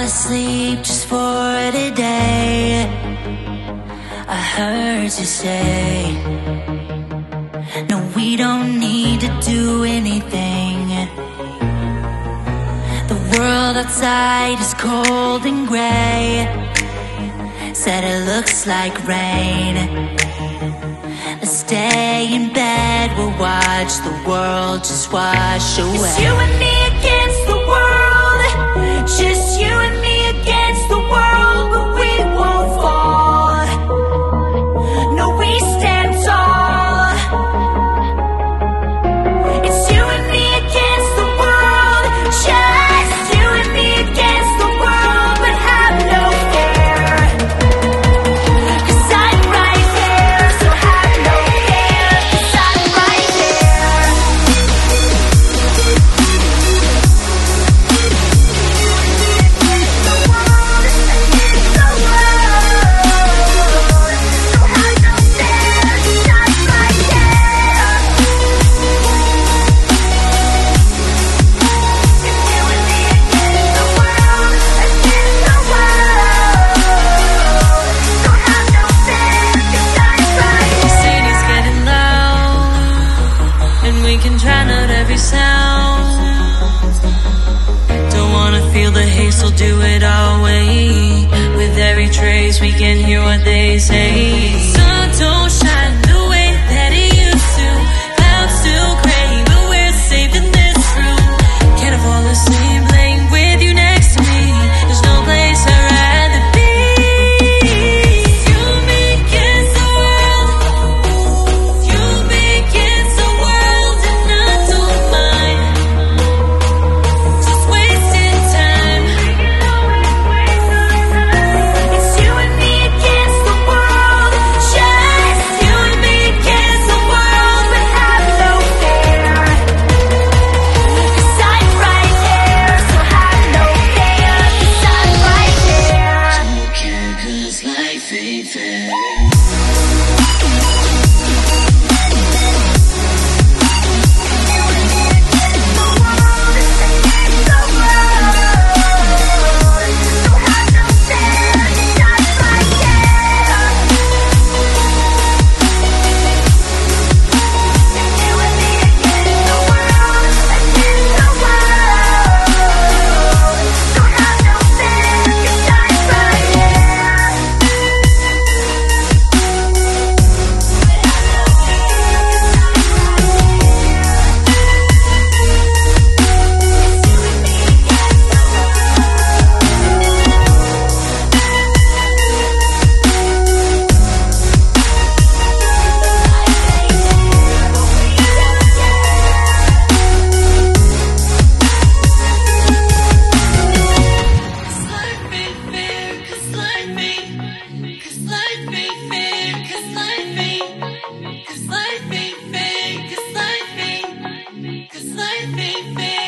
asleep just for today. I heard you say, no, we don't need to do anything. The world outside is cold and gray. Said it looks like rain. Let's stay in bed, we'll watch the world just wash away. It's you and me against the world, just you and me against the world, but we won't fall. No, we stand tall. It's you and me against the world, just you and me against the world, but have no fear, 'cause I'm right here, so have no fear, 'cause I'm right here. The world is against the world, so have no fear, 'cause I'm right here. It's you and me against the world, so have no fear, 'cause I'm right The here. city's getting loud, and we can drown out every sound. Don't wanna feel the haste, we'll do it our way. With every trace, we can hear what they say. Sun don't shine the way that it used to. Clouds still gray, but we're safe in this room. Can't fall asleep laying with you next to me. There's no place I'd rather be. You make it the world. You make it the world, and I don't mind. Just wasting time. It's you and me against the world, just you and me against the world, but have no fear, 'cause I'm right here, so have no fear, 'cause I'm right here. Don't care 'cause life ain't fair. The world is against the world, so have no fear, 'cause I'm right here. It's you and me against the world, so have no fear, 'cause I'm right here. Cause life ain't fair, 'cause life ain't, 'cause life ain't fair, 'cause life ain't, 'cause life ain't fair, 'cause life ain't, 'cause life ain't fair.